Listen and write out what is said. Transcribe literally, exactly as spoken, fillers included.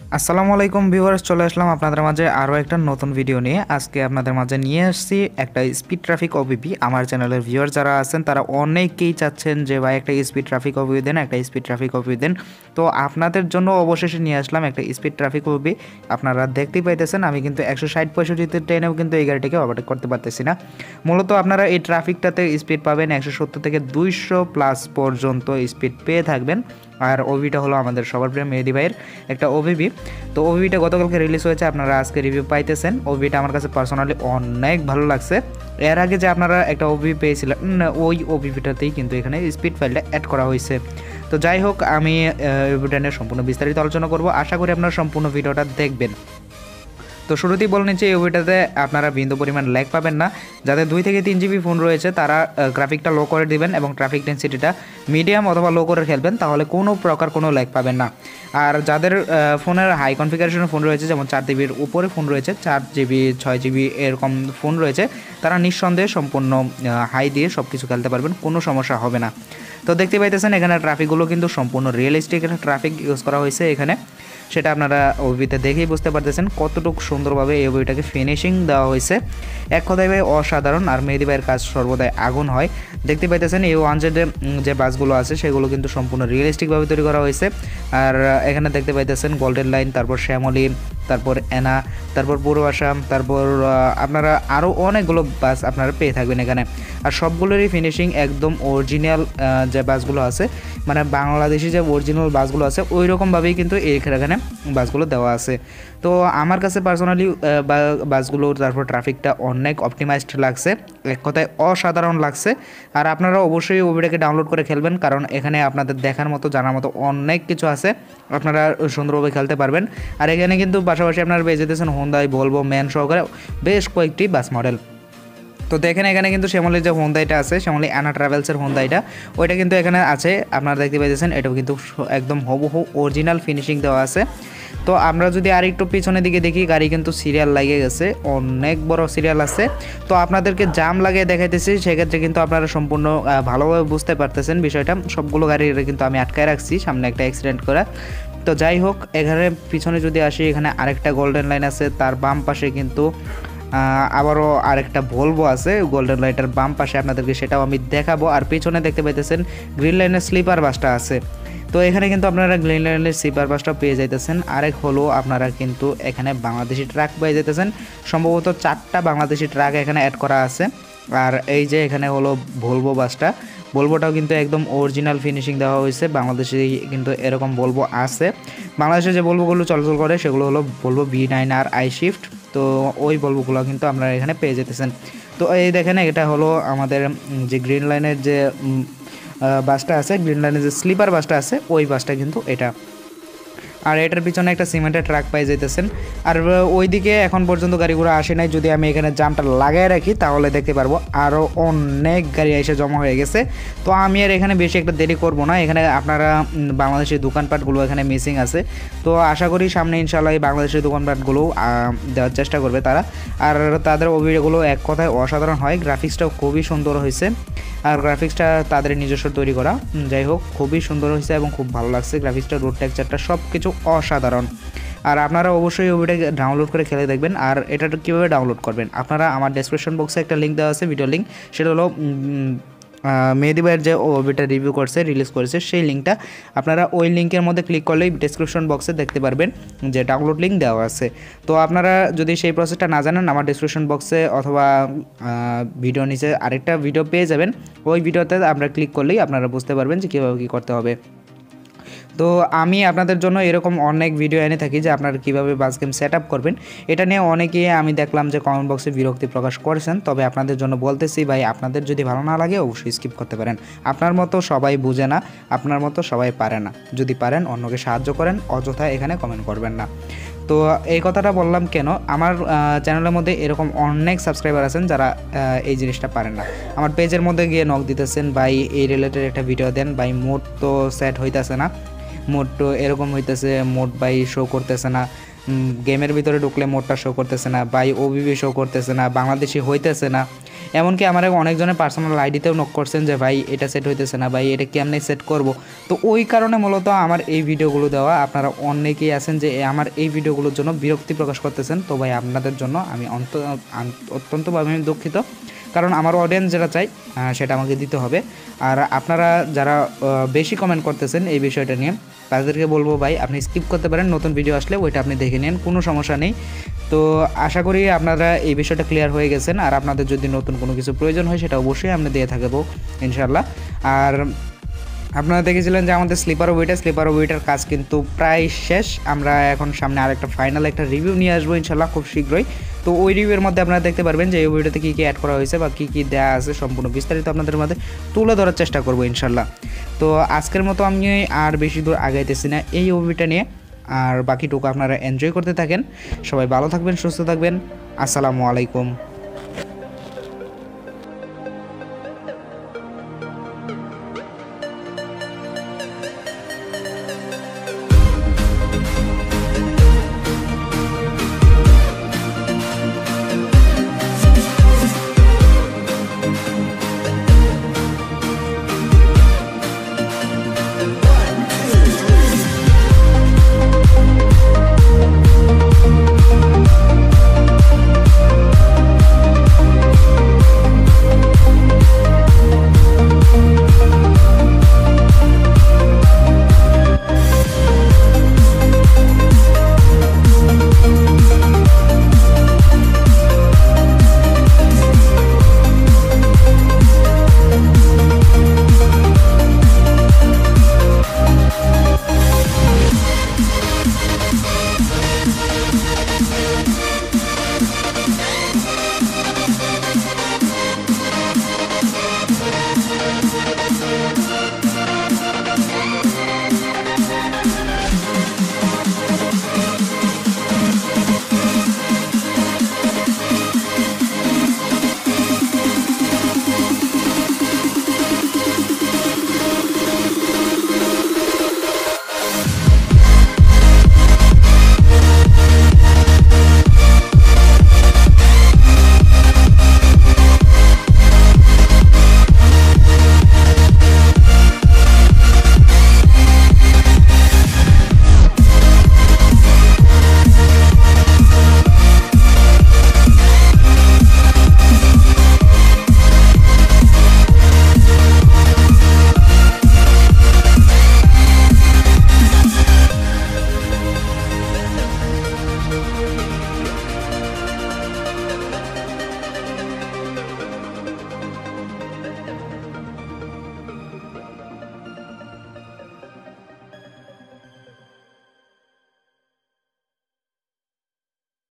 আসসালামু আলাইকুম ভিউয়ার্স, চলে আসলাম আপনাদের মাঝে আরও একটা নতুন ভিডিও নিয়ে। আজকে আপনাদের মাঝে নিয়ে আসছি একটা স্পিড ট্রাফিক ওবিপি। আমার চ্যানেলের ভিউয়ার যারা আছেন তারা অনেকেই চাচ্ছেন যে ভাই একটা স্পিড ট্রাফিক ওবিপি দেন, একটা স্পিড ট্রাফিক ওবিপি দেন। তো আপনাদের জন্য অবশেষে নিয়ে আসলাম একটা স্পিড ট্রাফিক ওবিপি। আপনারা দেখতেই পাইতেছেন আমি কিন্তু একশো ষাট পঁয়ষট্টিতে ট্রেনেও কিন্তু এই গাড়িটিকে ওভারটেক করতে পারতেছি না। মূলত আপনারা এই ট্রাফিকটাতে স্পিড পাবেন একশো সত্তর থেকে দুইশো প্লাস পর্যন্ত স্পিড পেয়ে থাকবেন। আর ওবিটা হলো আমাদের সবার প্রিয় মেহেদি ভাইয়ের একটা ওবিপি। তো ওবিটা গতকালকে রিলিজ হয়েছে, আপনারা আজকে রিভিউ পাইতেছেন। ওবিটা আমার কাছে পার্সোনালি অনেক ভালো লাগছে। এর আগে যে আপনারা একটা ওবিপি পেয়েছিলেন ওই ওবিপিটাতেই কিন্তু এখানে স্পিড ফাইলটা অ্যাড করা হয়েছে। তো যাই হোক, আমি ওবিটা নিয়ে সম্পূর্ণ বিস্তারিত আলোচনা করব, আশা করি আপনারা সম্পূর্ণ ভিডিওটা দেখবেন। তো শুরুতেই বলে নিচ্ছি, এই ওবিটাতে আপনারা বিন্দু পরিমাণ ল্যাগ পাবেন না। যাদের দুই থেকে তিন জিবি ফোন রয়েছে তারা গ্রাফিকটা লো করে দিবেন এবং ট্রাফিক ডেন্সিটিটা মিডিয়াম অথবা লো করে খেলবেন, তাহলে কোনো প্রকার কোনো ল্যাগ পাবেন না। আর যাদের ফোনের হাই কনফিগারেশনের ফোন রয়েছে, যেমন চার জিবির উপরে ফোন রয়েছে, চার জিবি ছয় জিবি এরকম ফোন রয়েছে, তারা নিঃসন্দেহে সম্পূর্ণ হাই দিয়ে সব কিছু খেলতে পারবেন, কোনো সমস্যা হবে না। তো দেখতে পাইতেছেন এখানে ট্রাফিকগুলো কিন্তু সম্পূর্ণ রিয়েলিস্টিক ট্রাফিক ইউজ করা হয়েছে এখানে, সেটা আপনারা ওবিতে দেখেই বুঝতে পারতেছেন কতটুকু সুন্দরভাবে এই ওবিটাকে ফিনিশিং দেওয়া হয়েছে। এক কথায় ভাই অসাধারণ। আর মেহেদি ভাইয়ের কাজ সর্বদাই আগুন হয়। দেখতে পাইতেছেন এই ওয়ান জেডের যে বাসগুলো আছে সেগুলো কিন্তু সম্পূর্ণ রিয়েলিস্টিকভাবে তৈরি করা হয়েছে। আর এখানে দেখতে পাইতেছেন গোল্ডেন লাইন, তারপর শ্যামলী, তারপর এনা, তারপর পূর্ব আসাম, তারপর আপনারা আরও অনেকগুলো বাস আপনারা পেয়ে থাকবেন এখানে। আর সবগুলোরই ফিনিশিং একদম অরিজিনাল যে বাসগুলো আছে, মানে বাংলাদেশি যে অরিজিনাল বাসগুলো আছে ওই রকমভাবেই কিন্তু এখানে বাসগুলো দেওয়া আছে। তো আমার কাছে পার্সোনালি বাসগুলো তারপর ট্রাফিকটা অনেক অপটিমাইজড লাগছে, এক কথায় অসাধারণ লাগছে। আর আপনারা অবশ্যই ওবিটাকে ডাউনলোড করে খেলবেন, কারণ এখানে আপনাদের দেখার মতো জানার মতো অনেক কিছু আছে, আপনারা সুন্দরভাবে খেলতে পারবেন। আর এখানে কিন্তু পাশাপাশি আপনারা পেয়ে যেতেছেন হোন্ডাই, ভলভো, ম্যান সহকারে বেশ কয়েকটি বাস মডেল। তো দেখেন এখানে কিন্তু শ্যামলীর যে হোন্ডাইটা আছে, শ্যামলী অ্যানা ট্রাভেলসের হোন্ডাইটা, ওইটা কিন্তু এখানে আছে, আপনারা দেখতে পাইতেছেন। এটাও কিন্তু একদম হুবহু অরিজিনাল ফিনিশিং দেওয়া আছে। তো আমরা যদি আর একটু পিছনের দিকে দেখি, গাড়ি কিন্তু সিরিয়াল লাগিয়ে গেছে, অনেক বড় সিরিয়াল আছে। তো আপনাদেরকে জাম লাগিয়ে দেখাইতেছি, সেক্ষেত্রে কিন্তু আপনারা সম্পূর্ণ ভালোভাবে বুঝতে পারতেছেন বিষয়টা। সবগুলো গাড়ির কিন্তু আমি আটকায় রাখছি সামনে একটা অ্যাক্সিডেন্ট করা। তো যাই হোক, এখানে পিছনে যদি আসি, এখানে আরেকটা গোল্ডেন লাইন আছে, তার বাম পাশে কিন্তু আবারও আরেকটা ভলভো আছে গোল্ডেন লাইটের বাম পাশে, আপনাদেরকে সেটাও আমি দেখাবো। আর পিছনে দেখতে পাইতেছেন গ্রিন লাইনের স্লিপার বাসটা আছে। তো এখানে কিন্তু আপনারা গ্রিন লাইনের স্লিপার বাসটা পেয়ে যাইতেছেন। আরেক হলো আপনারা কিন্তু এখানে বাংলাদেশি ট্রাক পেয়ে যেতেছেন, সম্ভবত চারটা বাংলাদেশি ট্রাক এখানে অ্যাড করা আছে। আর এই যে এখানে হলো ভলভো বাসটা, ভলভোটাও কিন্তু একদম অরিজিনাল ফিনিশিং দেওয়া হয়েছে। বাংলাদেশে কিন্তু এরকম ভলভো আছে, বাংলাদেশে যে ভলভোগুলো চলাচল করে সেগুলো হলো Volvo V nine R I shift. তো ওই ভলভোগুলো কিন্তু আপনারা এখানে পেয়ে যেতেছেন। তো এই দেখেন, এটা হলো আমাদের যে গ্রিন লাইনের যে বাসটা আছে, গ্রিন লাইনের যে স্লিপার বাসটা আছে, ওই বাসটা কিন্তু এটা। আর এটার পিছনে একটা সিমেন্টের ট্রাক পাই যেতেছেন। আর ওইদিকে এখন পর্যন্ত গাড়িগুলো আসে নাই, যদি আমি এখানে জামটা লাগাই রাখি তাহলে দেখতে পারবো আরও অনেক গাড়ি এসে জমা হয়ে গেছে। তো আমি আর এখানে বেশি একটা দেরি করব না। এখানে আপনারা বাংলাদেশের দোকানপাটগুলো এখানে মিসিং আছে, তো আশা করি সামনে ইনশাল্লাহ এই বাংলাদেশের দোকানপাটগুলো দেওয়ার চেষ্টা করবে তারা। আর তাদের অভিযোগগুলো এক কথায় অসাধারণ হয়, গ্রাফিক্সটাও খুবই সুন্দর হয়েছে। আর গ্রাফিক্সটা তাদের নিজস্ব তৈরি করা, যাই হোক খুবই সুন্দর হয়েছে এবং খুব ভালো লাগছে গ্রাফিক্সটা, রোড টেক্সচারটা সব কিছু অসাধারণ। আর আপনারা অবশ্যই ওবিটা ডাউনলোড করে খেলে দেখবেন। আর এটা কীভাবে ডাউনলোড করবেন, আপনারা আমার ডেসক্রিপশন বক্সে একটা লিঙ্ক দেওয়া আছে, ভিডিও লিঙ্ক, সেটা হলো মেহেদি ভাইয়ের যে ওবিটা রিভিউ করছে, রিলিজ করেছে, সেই লিঙ্কটা আপনারা ওই লিঙ্কের মধ্যে ক্লিক করলেই ডেসক্রিপশন বক্সে দেখতে পারবেন যে ডাউনলোড লিঙ্ক দেওয়া আছে। তো আপনারা যদি সেই প্রসেসটা না জানেন, আমার ডেসক্রিপশন বক্সে অথবা ভিডিও নিচে আরেকটা ভিডিও পেয়ে যাবেন, ওই ভিডিওতে আমরা ক্লিক করলেই আপনারা বুঝতে পারবেন যে কীভাবে কী করতে হবে। তো আমি আপনাদের জন্য এরকম অনেক ভিডিও এনে থাকি যে আপনারা কীভাবে বাস গেম সেট আপ করবেন। এটা নিয়ে অনেকেই আমি দেখলাম যে কমেন্ট বক্সে বিরক্তি প্রকাশ করেছেন, তবে আপনাদের জন্য বলতেছি ভাই, আপনাদের যদি ভালো না লাগে অবশ্যই স্কিপ করতে পারেন। আপনার মতো সবাই বুঝে না, আপনার মতো সবাই পারে না, যদি পারেন অন্যকে সাহায্য করেন, অযথা এখানে কমেন্ট করবেন না। তো এই কথাটা বললাম কেন, আমার চ্যানেলের মধ্যে এরকম অনেক সাবস্ক্রাইবার আছেন যারা এই জিনিসটা পারেন না, আমার পেজের মধ্যে গিয়ে নক দিতেছেন, ভাই এই রিলেটেড একটা ভিডিও দেন, ভাই মোড তো সেট হইতেছে না, মোড তো এরকম হইতেছে, মোড বাই শো করতেছে না, গেমের ভিতরে ঢুকলে মোডটা শো করতেছে না, বাই ওবিবি শো করতেছে না, বাংলাদেশি হইতেছে না। এমনকি আমার অনেকজনের পার্সোনাল আইডিতেও নক করছেন যে ভাই এটা সেট হইতেছে না, ভাই এটা কেমনে সেট করব। তো ওই কারণে মূলত আমার এই ভিডিওগুলো দেওয়া। আপনারা অনেকেই আছেন যে আমার এই ভিডিওগুলোর জন্য বিরক্তি প্রকাশ করতেছেন। তো ভাই আপনাদের জন্য আমি অত্যন্তভাবে আমি দুঃখিত, কারণ আমার অডিয়েন্স যেটা চাই সেটা আমাকে দিতে হবে। আর আপনারা যারা বেশি কমেন্ট করতেছেন এই বিষয়টা নিয়ে, তাদেরকে বলবো ভাই আপনি স্কিপ করতে পারেন, নতুন ভিডিও আসলে ওইটা আপনি দেখে নিন, কোনো সমস্যা নেই। তো আশা করি আপনারা এই বিষয়টা ক্লিয়ার হয়ে গেছেন। আর আপনাদের যদি নতুন কোনো কিছু প্রয়োজন হয় সেটা অবশ্যই আমরা দিয়ে থাকবো ইনশাল্লাহ। আর আপনারা দেখেছিলেন যে আমাদের স্লিপার ওয়েটার স্লিপার ওয়েটার কাজ কিন্তু প্রায় শেষ। আমরা এখন সামনে আরেকটা ফাইনাল একটা রিভিউ নিয়ে আসবো ইনশাল্লাহ খুব শীঘ্রই। তো ওই রিভিউর মধ্যে আপনারা দেখতে পারবেন যে এই ভিডিওতে কী কী অ্যাড করা হয়েছে বা কী কী দেওয়া আছে, সম্পূর্ণ বিস্তারিত আপনাদের মধ্যে তুলে ধরার চেষ্টা করবো ইনশাল্লাহ। তো আজকের মতো আমি আর বেশি দূর আগাইতেছি না এই ওবিটা নিয়ে, আর বাকিটুকু আপনারা এনজয় করতে থাকেন। সবাই ভালো থাকবেন, সুস্থ থাকবেন। আসসালামু আলাইকুম।